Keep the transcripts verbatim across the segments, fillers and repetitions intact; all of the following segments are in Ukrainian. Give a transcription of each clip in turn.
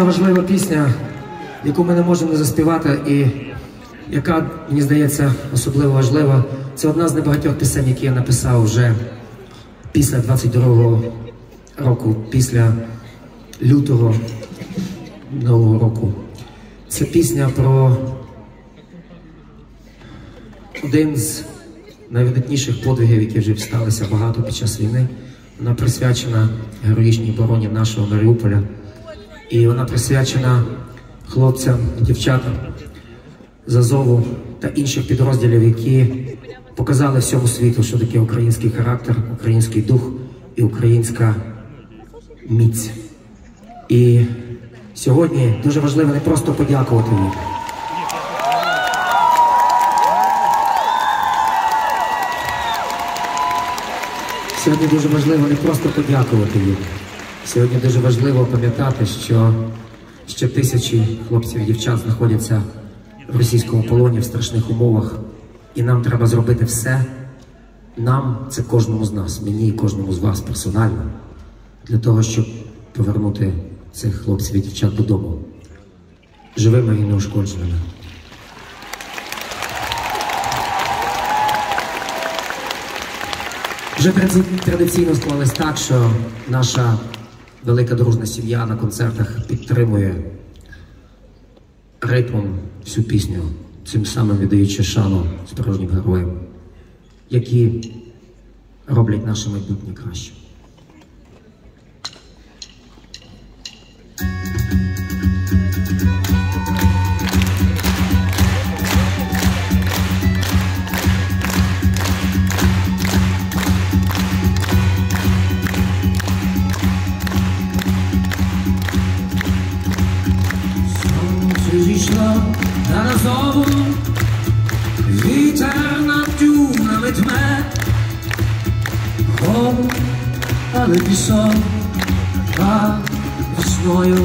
важлива пісня, яку ми не можемо не заспівати і яка, мені здається, особливо важлива. Це одна з небагатьох пісень, які я написав вже після двадцять другого року, після лютого нового року. Це пісня про один з найвидатніших подвигів, які вже сталися багато під час війни. Вона присвячена героїчній обороні нашого Маріуполя. І вона присвячена хлопцям і дівчатам з Азову та інших підрозділів, які показали всьому світу, що таке український характер, український дух і українська міць. І сьогодні дуже важливо не просто подякувати їм. Сьогодні дуже важливо не просто подякувати їм. Сьогодні дуже важливо пам'ятати, що ще тисячі хлопців і дівчат знаходяться в російському полоні в страшних умовах. І нам треба зробити все, нам, це кожному з нас, мені і кожному з вас персонально, для того, щоб повернути цих хлопців і дівчат додому, живими і неушкодженими. Вже традиційно склалось так, що наша велика дружна сім'я на концертах підтримує ритмом всю пісню, цим самим віддаючи шану справжнім героям, які роблять наше майбутнє краще. Зійшло на Азову, вітер над дюнами дме, голод, але пісок, а весною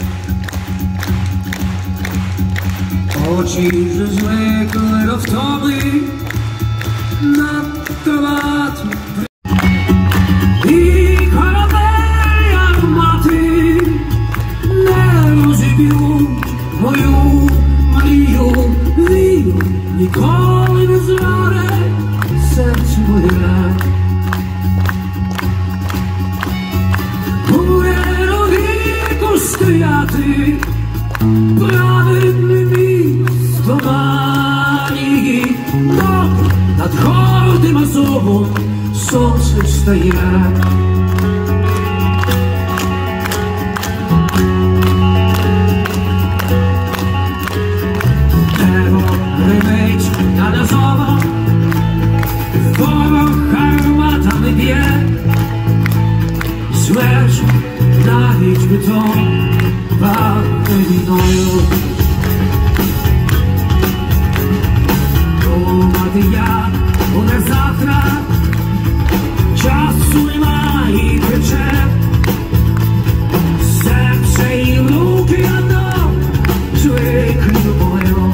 очі вже звикли до втоми над кроватю. І корабель армати не розіб'ють мою мрію, вірю, ніколи не зраде серце моє. Буде до віку стояти праведне місто Марії, над гордим Азовом сонце встає. Над Азовом ворог гарматами б'є, смерть навіть бетон пахне війною. Думати як буде завтра, часу немає і тече, серце і руки одно звикли до бою.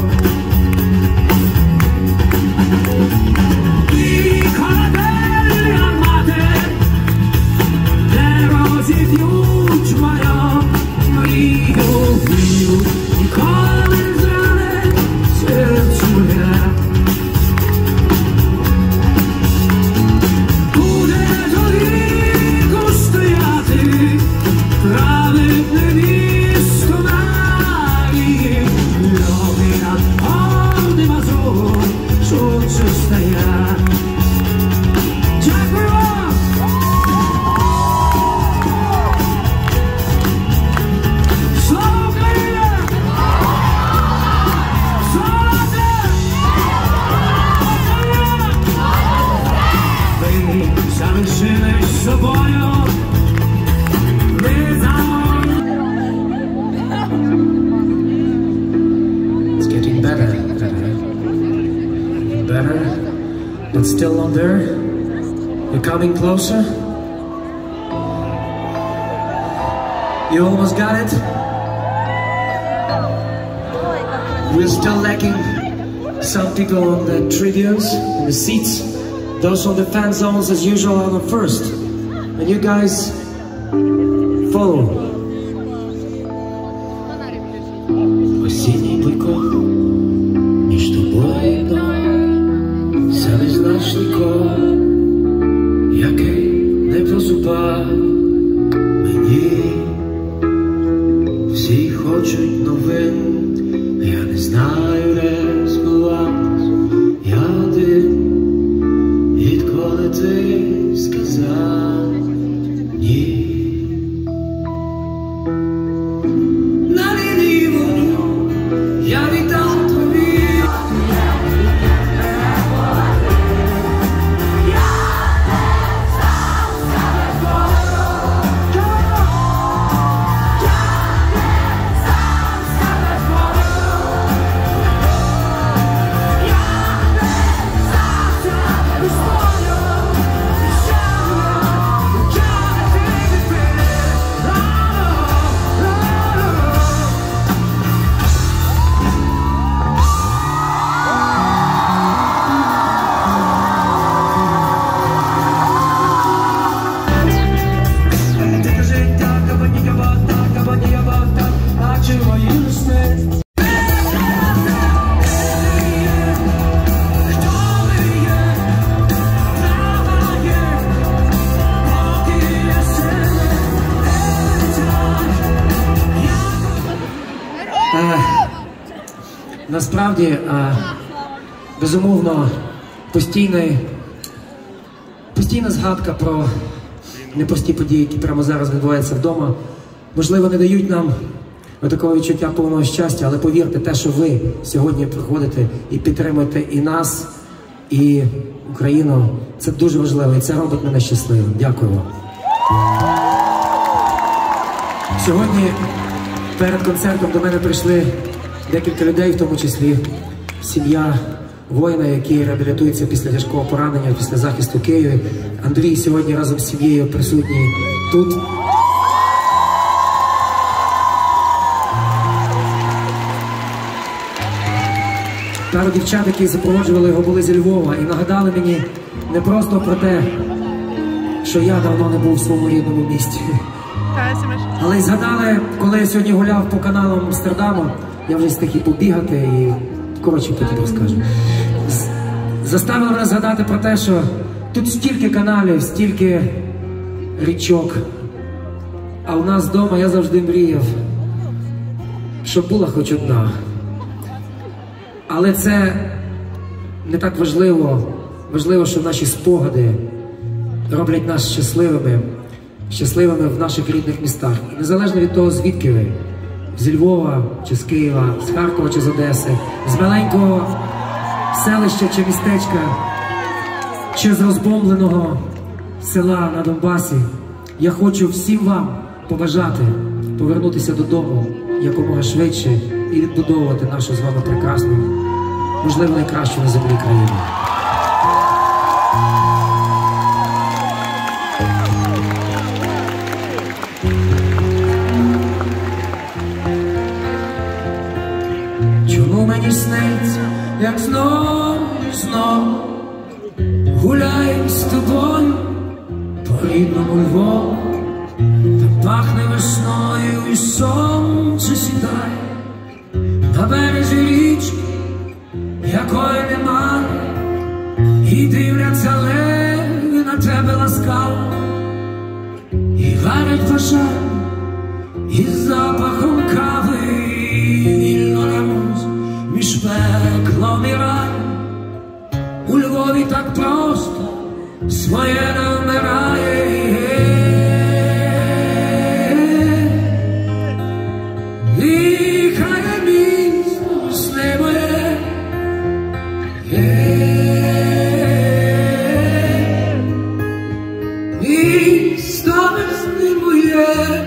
І корабель армати не розіб'ють мою мрію, вірю, ніколи не зраде серце моє. Буде до віку стояти праведне місто Марії, любі над гордим Азовом сонце встає. Дякую вам! Слава Україні! Слава Україні! Ви залишились собою, ми за It's getting better, better, better, but still not there. You're coming closer. You almost got it. We're still lacking some people on the tribunes, in the seats. Those on the fan zones, as usual, are the first. And you guys follow. незначний крок, який не прозупав мені. Всі хочуть новин, я не знаю, де сховатись. Я один, відколи ти сказав ні. На лінії вогню я віддам тобі. Насправді, безумовно, постійна, постійна згадка про непрості події, які прямо зараз відбуваються вдома, можливо, не дають нам такого відчуття повного щастя, але повірте, те, що ви сьогодні приходите і підтримуєте і нас, і Україну, це дуже важливо, і це робить мене щасливим. Дякую вам. Сьогодні перед концертом до мене прийшли декілька людей, в тому числі сім'я воїна, який реабілітується після тяжкого поранення, після захисту в Києві. Андрій сьогодні разом з сім'єю присутній тут. Пару дівчат, які запроводжували його, були зі Львова і нагадали мені не просто про те, що я давно не був в своєму рідному місті, але й згадали, коли я сьогодні гуляв по каналам Амстердаму. Я вже встиг і побігати, і коротше потім розкажу. Заставили мене згадати про те, що тут стільки каналів, стільки річок, а у нас вдома я завжди мріяв, щоб була хоч одна. Але це не так важливо. Важливо, що наші спогади роблять нас щасливими, щасливими в наших рідних містах. І незалежно від того, звідки ви, зі Львова, чи з Києва, з Харкова, чи з Одеси, з маленького селища чи містечка, чи з розбомбленого села на Донбасі, я хочу всім вам побажати повернутися додому якомога швидше і відбудовувати нашу з вами прекрасну, можливо, найкращу на землі країну. Чому мені сниться, як знов і знов гуляєм з тобою по рідному Львову, та пахне весною і сонце сідає на березі річки, якої немає, і дивляться леви на тебе ласкаво, і варять бажання із запахом кави, вільно немов між пеклом і раєм. У Львові так просто своє не вмирає. Дихає місто сни моє, місто сни моє.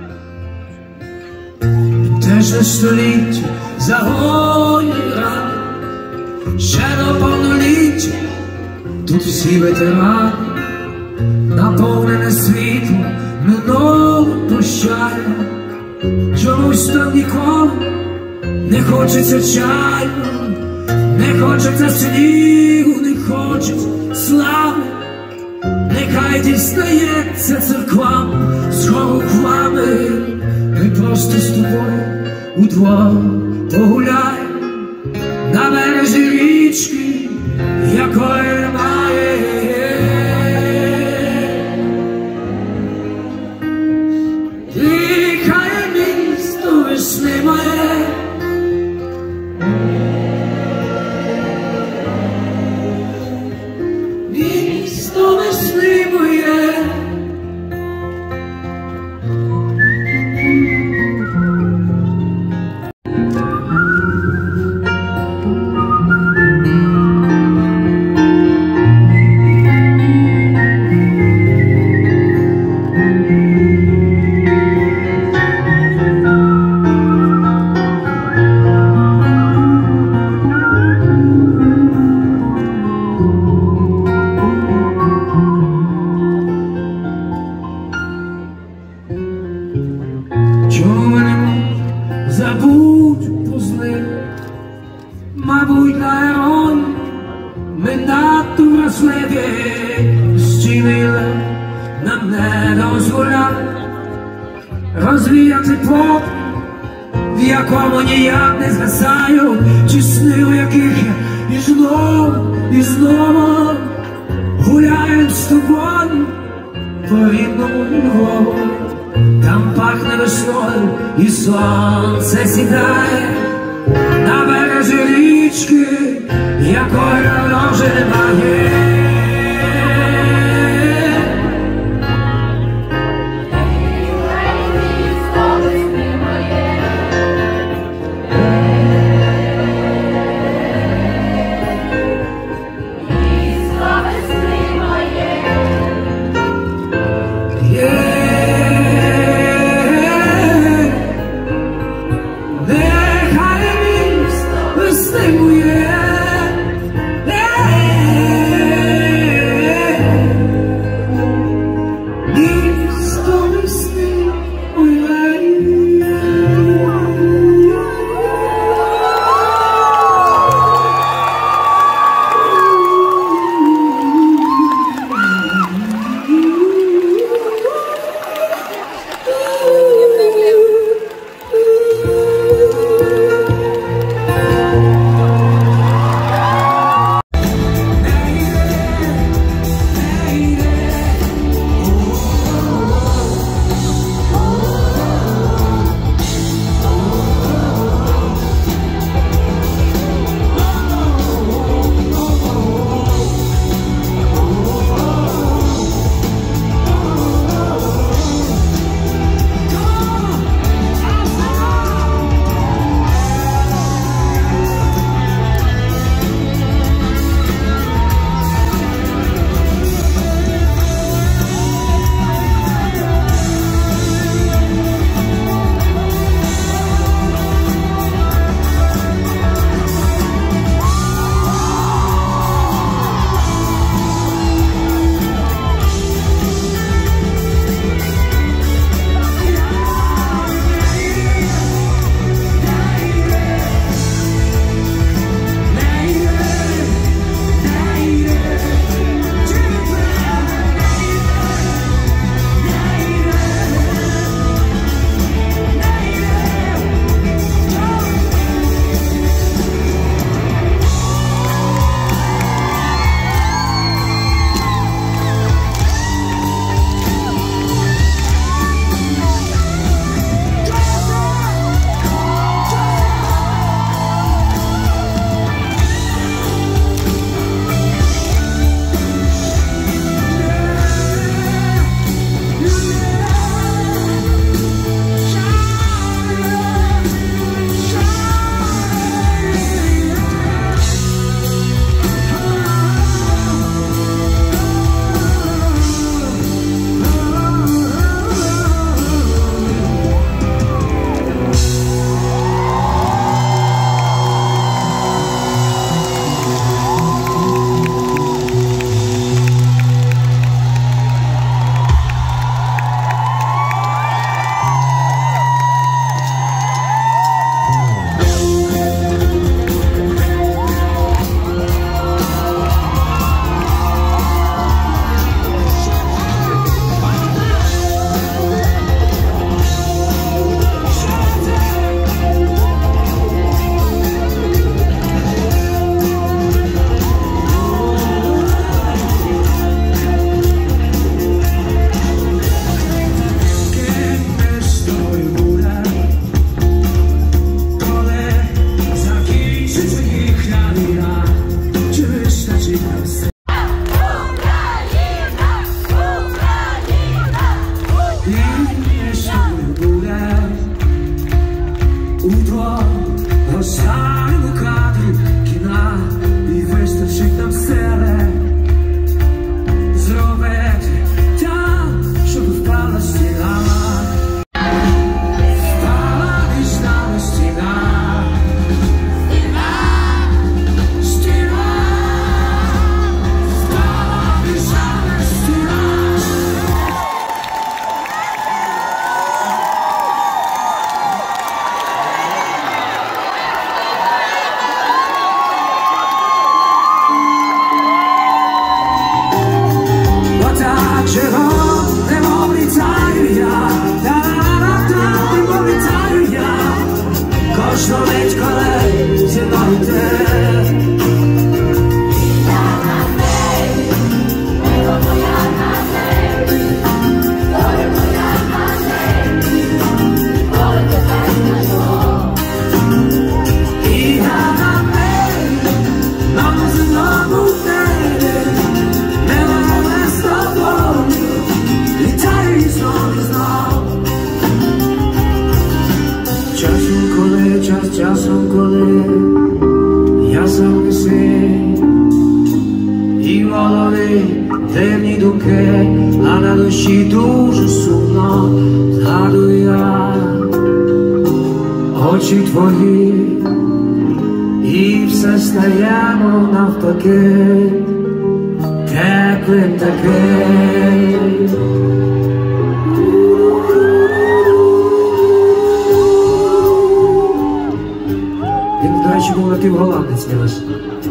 Теж століття загоює рани, ще до повноліття тут всі ветерани, наповнене світло минуло прощає. Чомусь там ніколи не хочеться чаю, не хочеться снігу, не хочеться слави. Нехай дістається церквам знову хвами, ми просто з тобою удвох погуляємо на березі річки, якої надто вразливі, стіни нам не дозволяють розвіяти попіл, в якому ніяк не згасають ті сни, у яких я і знову, і знову гуляю з тобою по рідному Львову. Там пахне весною і сонце сідає на березі річки, якої давно вже немає. Нехай міст весни моє, часом, коли я сам не син, і в голові темні думки, а на душі дуже сумно, згадую я очі твої, і все стає, мов навпаки, теплим таким. Він, до речі, був напівголландець, не лише.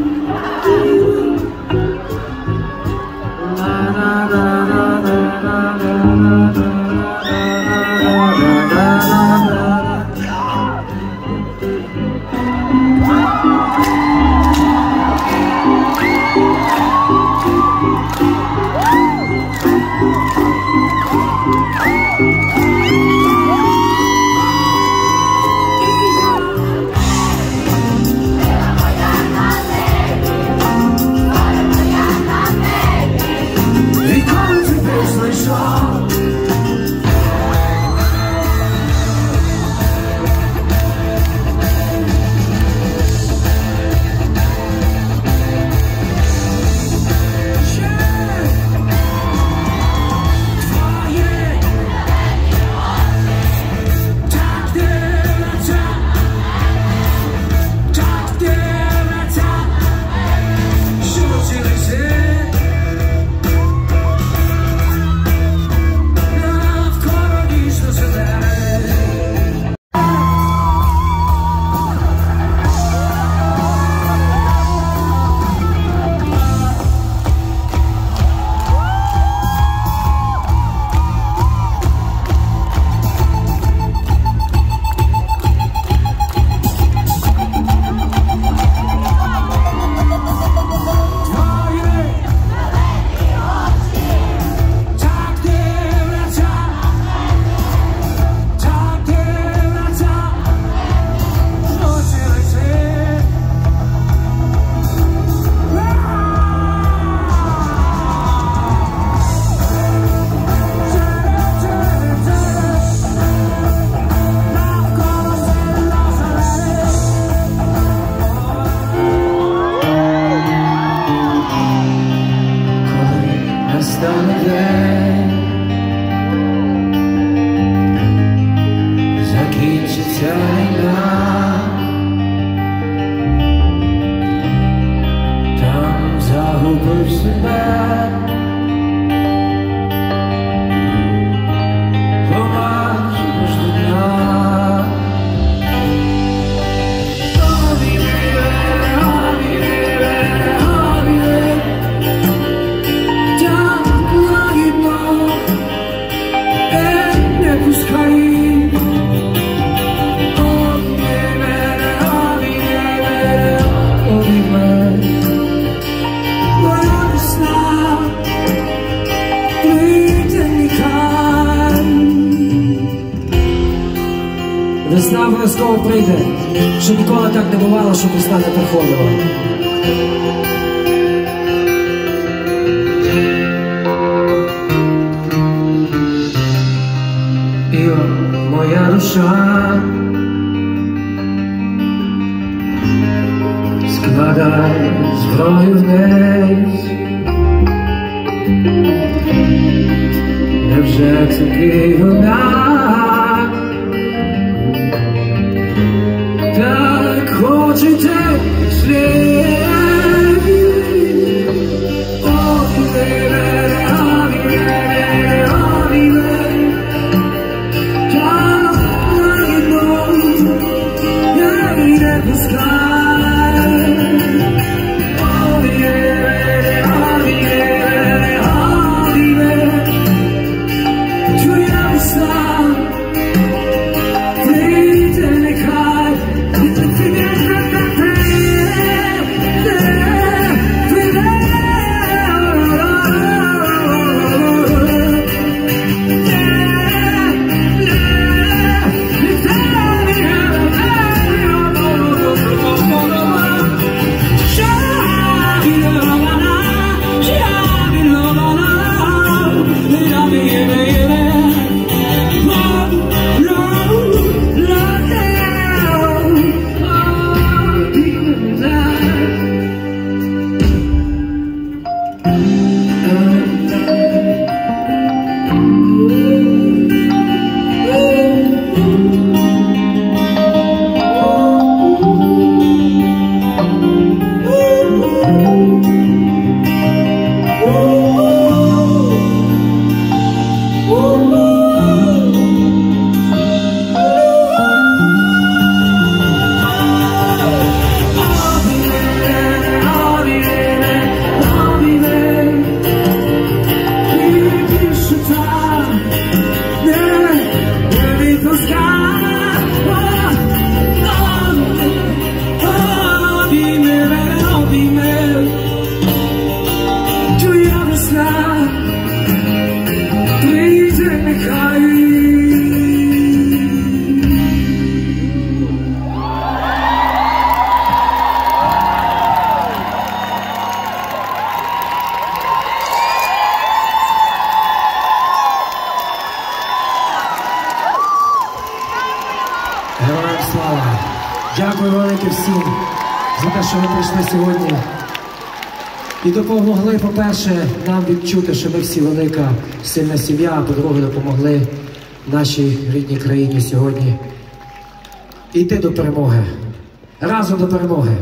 Закінчиться війна, там загубив себе, побачиш дня. Обіве, обіве, обіве, так лагідно, не пускай. Весна обов'язково прийде, що ніколи так не бувало, щоб весна не приходила. І моя душа складає зброю вниз. Невже це ти вона? Так хочете слід. Обіве, обіве, обіве, так лагідно, я й не пускай. Обіве, обіве, обіве, твоя весна прийде нехай. Yeah. Героям слава! Дякую велике всім за те, що ви прийшли сьогодні. І допомогли, по-перше, нам відчути, що ми всі велика, сильна сім'я, а по-друге, допомогли нашій рідній країні сьогодні йти до перемоги. Разом до перемоги!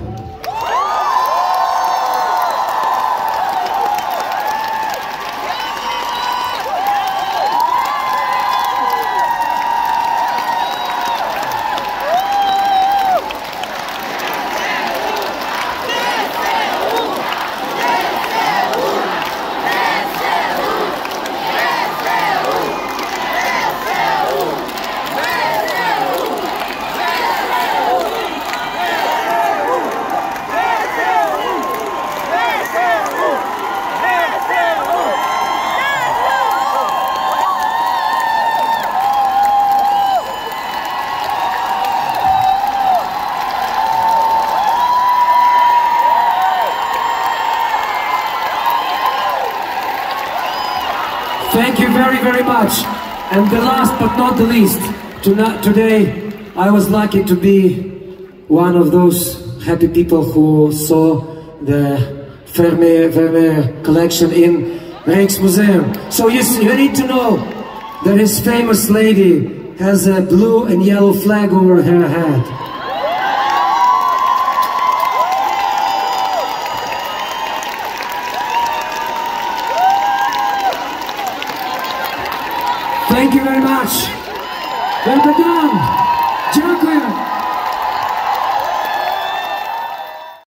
Thank you very, very much. And the last but not the least, tonight, today I was lucky to be one of those happy people who saw the Vermeer, Vermeer collection in Rijksmuseum. So you, you need to know that his famous lady has a blue and yellow flag over her head. Thank you very much. Well done.